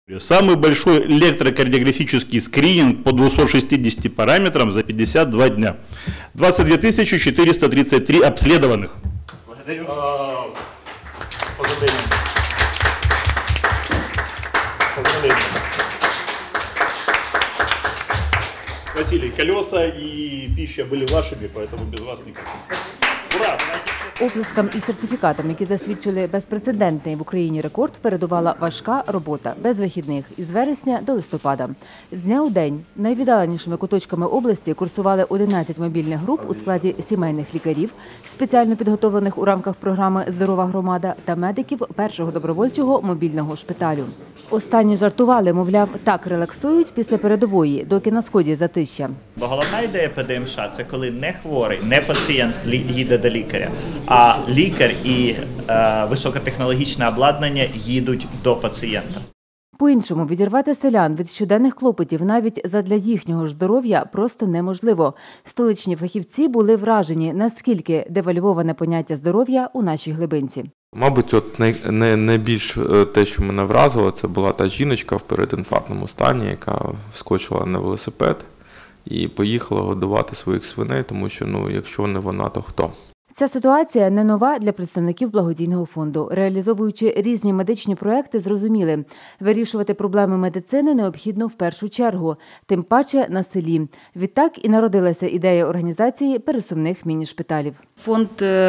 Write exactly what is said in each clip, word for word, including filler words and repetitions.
Самый большой электрокардиографический скрининг по двумстам шестидесяти параметрам за пятьдесят два дня. двадцать две тысячи четыреста тридцать три обследованных. Благодарю. Поздравляем. Поздравляем. Василий, колеса и пища были вашими, поэтому без вас никак. Ура! Оплескам і сертифікатам, які засвідчили безпрецедентний в Україні рекорд, передувала важка робота без вихідних із вересня до листопада. З дня у день найвіддаленішими куточками області курсували одинадцять мобільних груп у складі сімейних лікарів, спеціально підготовлених у рамках програми «Здорова громада» та медиків першого добровольчого мобільного шпиталю. Останні жартували, мовляв, так релаксують після передової, доки на сході затища. Бо головна ідея ПДМШ – це коли не хворий, не пацієнт їде до лікаря, а лікар і е, високотехнологічне обладнання їдуть до пацієнта. По-іншому відірвати селян від щоденних клопотів навіть задля їхнього ж здоров'я просто неможливо. Столичні фахівці були вражені, наскільки девальвоване поняття здоров'я у нашій глибинці. Мабуть, от най, най, найбільш те, що мене вразило, це була та жіночка в передінфарктному стані, яка вскочила на велосипед і поїхала годувати своїх свиней, тому що, ну, якщо не вона, то хто? Ця ситуація не нова для представників благодійного фонду. Реалізовуючи різні медичні проекти, зрозуміли, вирішувати проблеми медицини необхідно в першу чергу, тим паче на селі. Відтак і народилася ідея організації пересувних міні-шпиталів. Фонд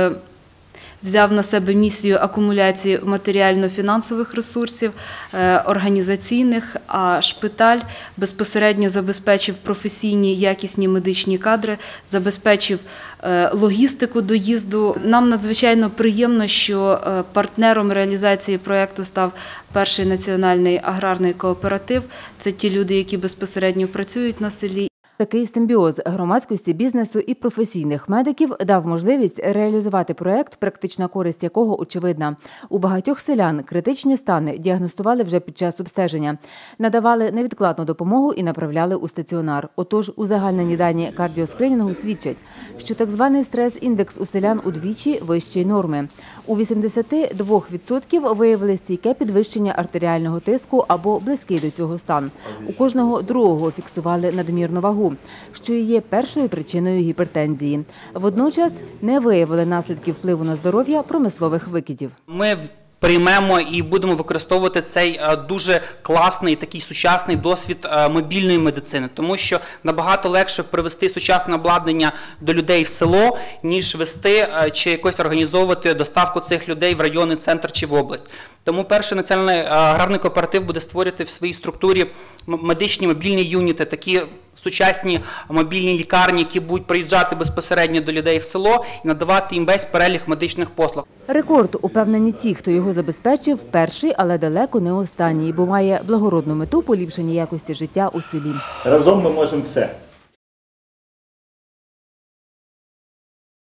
взяв на себе місію акумуляції матеріально-фінансових ресурсів, організаційних, а шпиталь безпосередньо забезпечив професійні якісні медичні кадри, забезпечив логістику доїзду. Нам надзвичайно приємно, що партнером реалізації проєкту став перший національний аграрний кооператив. Це ті люди, які безпосередньо працюють на селі. Такий симбіоз громадськості, бізнесу і професійних медиків дав можливість реалізувати проєкт, практична користь якого очевидна. У багатьох селян критичні стани діагностували вже під час обстеження, надавали невідкладну допомогу і направляли у стаціонар. Отож, узагальнені дані кардіоскринінгу свідчать, що так званий стрес-індекс у селян удвічі вищий норми. У вісімдесяти двох відсотків виявили стійке підвищення артеріального тиску або близький до цього стан. У кожного другого фіксували надмірну вагу, що і є першою причиною гіпертензії. Водночас не виявили наслідків впливу на здоров'я промислових викидів. Ми приймемо і будемо використовувати цей дуже класний, такий сучасний досвід мобільної медицини, тому що набагато легше привезти сучасне обладнання до людей в село, ніж вести чи якось організовувати доставку цих людей в районний центр чи в область. Тому перший національний аграрний кооператив буде створювати в своїй структурі медичні мобільні юніти, такі сучасні мобільні лікарні, які будуть приїжджати безпосередньо до людей в село і надавати їм весь перелік медичних послуг. Рекорд, упевнені ті, хто його забезпечив, перший, але далеко не останній, бо має благородну мету поліпшення якості життя у селі. Разом ми можемо все.